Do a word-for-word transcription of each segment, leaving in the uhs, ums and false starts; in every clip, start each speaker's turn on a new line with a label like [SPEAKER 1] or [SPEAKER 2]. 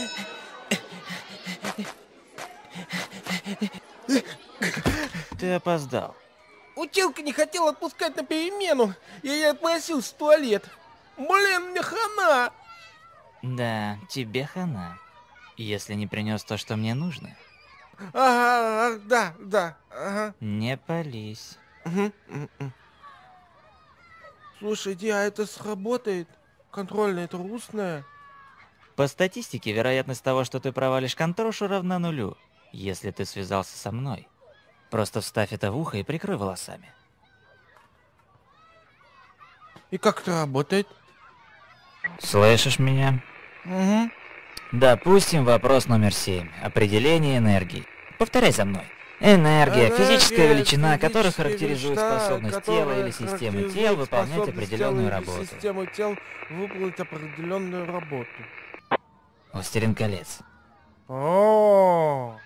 [SPEAKER 1] Ты опоздал.
[SPEAKER 2] Училка не хотела отпускать на перемену, и я отпросился в туалет. Блин, мне хана!
[SPEAKER 1] Да, тебе хана. Если не принес то, что мне нужно.
[SPEAKER 2] Ага, да, да, ага.
[SPEAKER 1] Не пались.
[SPEAKER 2] Угу. Слушайте, а это сработает? Контрольная это устная?
[SPEAKER 1] По статистике, вероятность того, что ты провалишь контрошу, равна нулю, если ты связался со мной. Просто вставь это в ухо и прикрой волосами.
[SPEAKER 2] И как это работает?
[SPEAKER 1] Слышишь меня?
[SPEAKER 2] Угу.
[SPEAKER 1] Допустим, вопрос номер семь. Определение энергии. Повторяй за мной. Энергия,
[SPEAKER 2] Энергия,
[SPEAKER 1] физическая величина,
[SPEAKER 2] физическая
[SPEAKER 1] которая характеризует
[SPEAKER 2] величина,
[SPEAKER 1] способность тела или системы
[SPEAKER 2] характеризует
[SPEAKER 1] тел выполнять
[SPEAKER 2] способность
[SPEAKER 1] определенную
[SPEAKER 2] тела или
[SPEAKER 1] работу.
[SPEAKER 2] Систему тел выполнить определенную работу.
[SPEAKER 1] Властелин колец.
[SPEAKER 2] О.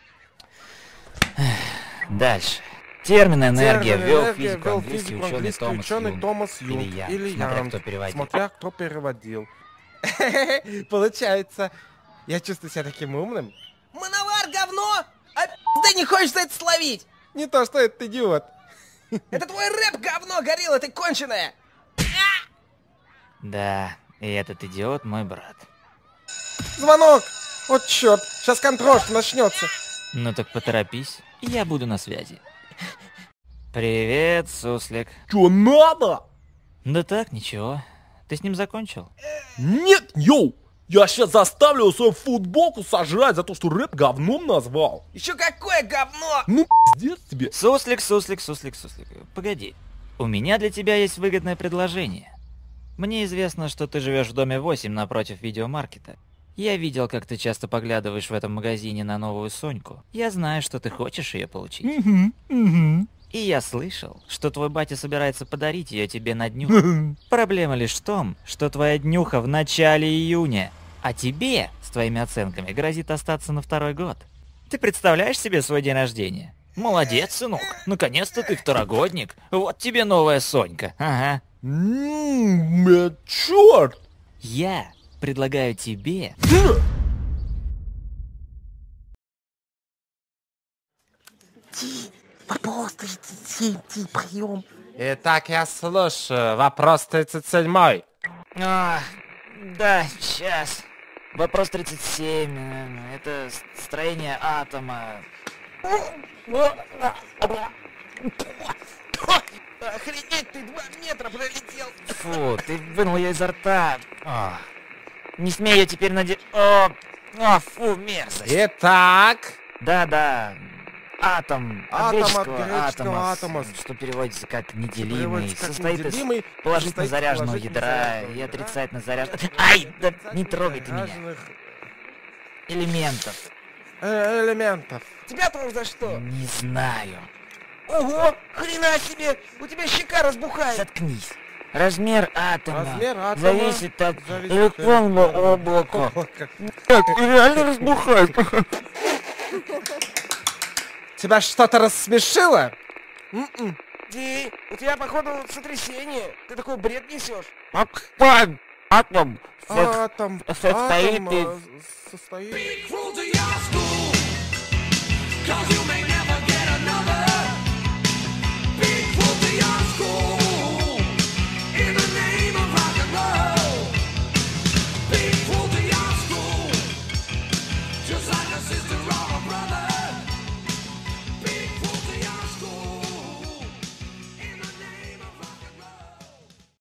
[SPEAKER 1] Дальше. Термин энергия
[SPEAKER 2] Термин
[SPEAKER 1] ввел
[SPEAKER 2] энергия
[SPEAKER 1] физику
[SPEAKER 2] ввел
[SPEAKER 1] английский
[SPEAKER 2] физику
[SPEAKER 1] ученый
[SPEAKER 2] английский
[SPEAKER 1] Томас
[SPEAKER 2] ученый
[SPEAKER 1] Юнг.
[SPEAKER 2] Томас Юнг.
[SPEAKER 1] Или я,
[SPEAKER 2] Или
[SPEAKER 1] смотря
[SPEAKER 2] Янг.
[SPEAKER 1] кто переводил.
[SPEAKER 2] Смотря кто переводил. Получается, я чувствую себя таким умным.
[SPEAKER 3] Мановар, говно! А ты не хочешь за это словить?
[SPEAKER 2] Не то, что этот идиот.
[SPEAKER 3] Это твой рэп, говно, горилла, ты конченая!
[SPEAKER 1] Да, и этот идиот мой брат.
[SPEAKER 2] Звонок! Вот черт, сейчас контроль начнется.
[SPEAKER 1] Ну так поторопись, и я буду на связи. Привет, суслик.
[SPEAKER 4] Чё надо?
[SPEAKER 1] Да так, ничего. Ты с ним закончил?
[SPEAKER 4] Нет, йоу! Я сейчас заставлю его свою футболку сожрать за то, что рэп говном назвал.
[SPEAKER 3] Еще какое говно!
[SPEAKER 4] Ну, пиздец тебе.
[SPEAKER 1] Суслик, суслик, суслик, суслик. Погоди. У меня для тебя есть выгодное предложение. Мне известно, что ты живешь в доме восемь напротив видеомаркета. Я видел, как ты часто поглядываешь в этом магазине на новую Соньку. Я знаю, что ты хочешь ее получить.
[SPEAKER 4] Угу, угу.
[SPEAKER 1] И я слышал, что твой батя собирается подарить ее тебе на днюху. Проблема лишь в том, что твоя днюха в начале июня, а тебе, с твоими оценками, грозит остаться на второй год. Ты представляешь себе свой день рождения? Молодец, сынок, наконец-то ты второгодник. Вот тебе новая Сонька, ага.
[SPEAKER 4] Ммм, черт!
[SPEAKER 1] Я предлагаю тебе...
[SPEAKER 2] Вопрос тридцать семь, прием. Итак, я слушаю. Вопрос тридцать семь.
[SPEAKER 1] А, да, сейчас. Вопрос тридцать семь. э, Это строение атома.
[SPEAKER 3] Охренеть, ты два метра пролетел!
[SPEAKER 1] Фу, ты вынул ее изо рта. О, не смей ее теперь надеть. О, о, фу, мерзость.
[SPEAKER 2] Итак.
[SPEAKER 1] Да-да. Атом, от
[SPEAKER 2] Атом от
[SPEAKER 1] греческого
[SPEAKER 2] греческого
[SPEAKER 1] атома,
[SPEAKER 2] атома.
[SPEAKER 1] что переводится как неделимый,
[SPEAKER 2] Переводится как
[SPEAKER 1] состоит
[SPEAKER 2] неделимый,
[SPEAKER 1] из положительно
[SPEAKER 2] состоит
[SPEAKER 1] заряженного
[SPEAKER 2] положительно
[SPEAKER 1] ядра
[SPEAKER 2] заряженного
[SPEAKER 1] и
[SPEAKER 2] ядра.
[SPEAKER 1] отрицательно заряженного... Ай, да не трогай ты меня.
[SPEAKER 2] Заряженных
[SPEAKER 1] Элементов.
[SPEAKER 2] э, элементов.
[SPEAKER 3] Тебя тоже за что?
[SPEAKER 1] Не знаю.
[SPEAKER 3] Ого, хрена себе! У тебя щека разбухает!
[SPEAKER 1] Заткнись. Размер атома,
[SPEAKER 2] Размер атома
[SPEAKER 1] зависит от
[SPEAKER 2] зависит
[SPEAKER 1] электронного
[SPEAKER 2] от-
[SPEAKER 1] облака.
[SPEAKER 4] Так, реально разбухает.
[SPEAKER 2] Тебя что-то рассмешило? М-м.
[SPEAKER 3] Ди, у тебя, походу, сотрясение. Ты такой бред несешь.
[SPEAKER 4] Атом, атом.
[SPEAKER 2] Атом,
[SPEAKER 1] состоит
[SPEAKER 2] атом
[SPEAKER 1] из-
[SPEAKER 2] э, состоит...
[SPEAKER 5] Cruel to your school, 'cause you make